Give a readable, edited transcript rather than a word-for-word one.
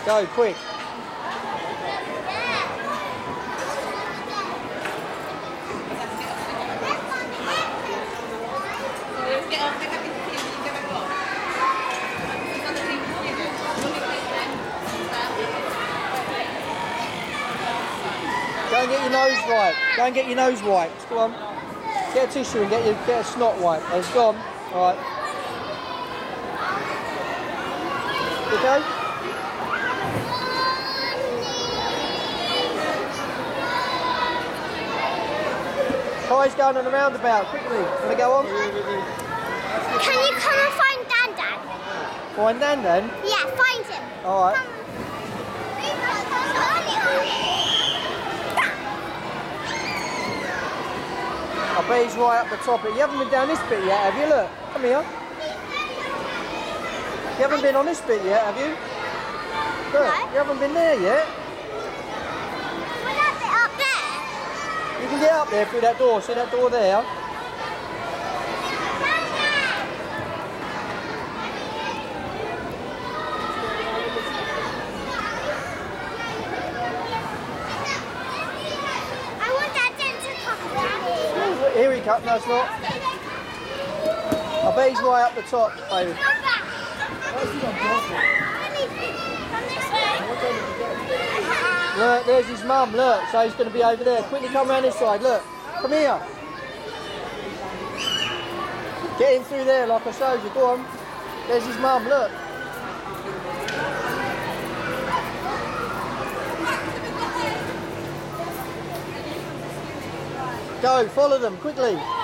Go, quick. Go and get your nose wiped. Go and get your nose wiped. Go on. Get a tissue and get a snot wipe. It's gone. All right. Okay. Kai's going on the roundabout. Quickly. Wanna go on? Can you come and find Dan Dan? Find Dan then? Yeah, find him. All right. I bet he's right up the top. You haven't been down this bit yet, have you? Look, come here. You haven't been on this bit yet, have you? Look, No. you haven't been there yet. We're that bit up there. You can get up there through that door. See that door there? I want that dentist to come down. Here he comes. No, it's not. I bet he's right up the top, baby. Come back. Look, there's his mum. Look, so he's going to be over there. Quickly come around this side. Look, come here. Get in through there like I showed you. Go on. There's his mum. Look. Go, follow them quickly.